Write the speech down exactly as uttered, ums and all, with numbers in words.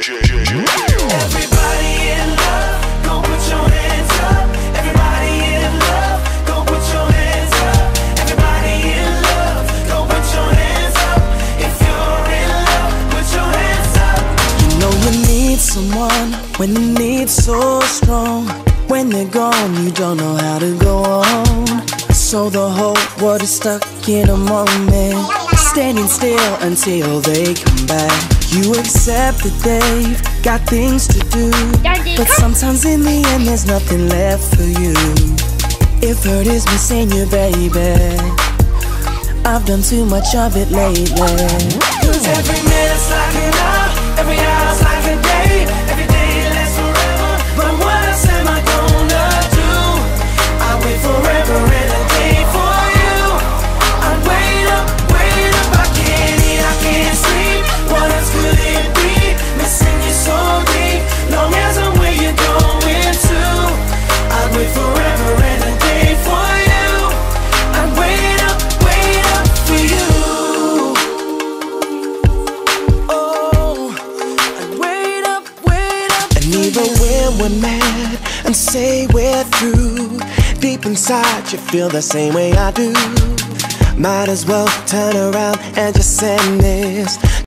Everybody in love, go put your hands up. Everybody in love, go put your hands up. Everybody in love, go put your hands up. If you're in love, put your hands up. You know you need someone when the need's so strong. When they're gone, you don't know how to go on. So the whole world is stuck in a moment, standing still until they come back. You accept that they've got things to do, but sometimes in the end there's nothing left for you. If hurt is missing you, baby, I've done too much of it lately. Cause every minute's like an hour, every hour's like a day, every day lasts forever. But what else am I gonna do? I wait forever and a day for you. I wait up, wait up, I can't eat, I can't sleep. What else could it be? Missing you so deep. Long as I'm where you're going to, I wait forever and a day for you. I wait up, wait up for you. Oh, I wait up, wait up. And even when we're mad and say we're through, deep inside you feel the same way I do. Might as well turn around and just send this